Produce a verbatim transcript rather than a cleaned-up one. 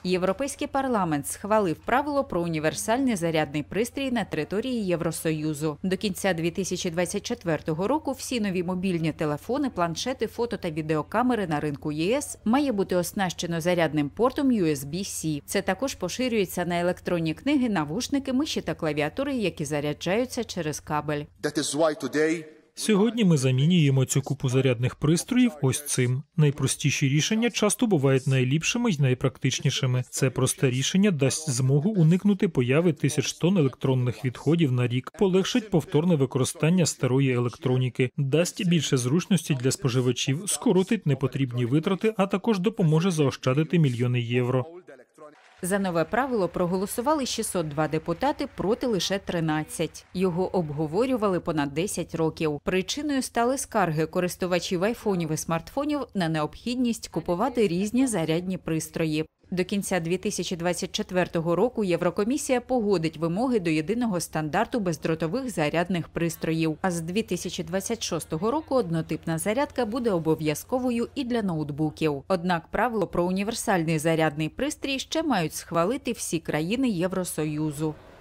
Європейський парламент схвалив правило про універсальний зарядний пристрій на території Євросоюзу. До кінця дві тисячі двадцять четвертого року всі нові мобільні телефони, планшети, фото та відеокамери на ринку ЄС має бути оснащено зарядним портом ю ес бі сі. Це також поширюється на електронні книги, навушники, миші та клавіатури, які заряджаються через кабель. Сьогодні ми замінюємо цю купу зарядних пристроїв ось цим. Найпростіші рішення часто бувають найліпшими й найпрактичнішими. Це просте рішення дасть змогу уникнути появи тисяч тонн електронних відходів на рік, полегшить повторне використання старої електроніки, дасть більше зручності для споживачів, скоротить непотрібні витрати, а також допоможе заощадити мільйони євро. За нове правило проголосували шістсот два депутати, проти лише тринадцять. Його обговорювали понад десять років. Причиною стали скарги користувачів айфонів і смартфонів на необхідність купувати різні зарядні пристрої. До кінця дві тисячі двадцять четвертого року Єврокомісія погодить вимоги до єдиного стандарту бездротових зарядних пристроїв. А з дві тисячі двадцять шостого року однотипна зарядка буде обов'язковою і для ноутбуків. Однак правило про універсальний зарядний пристрій ще мають схвалити всі країни Євросоюзу.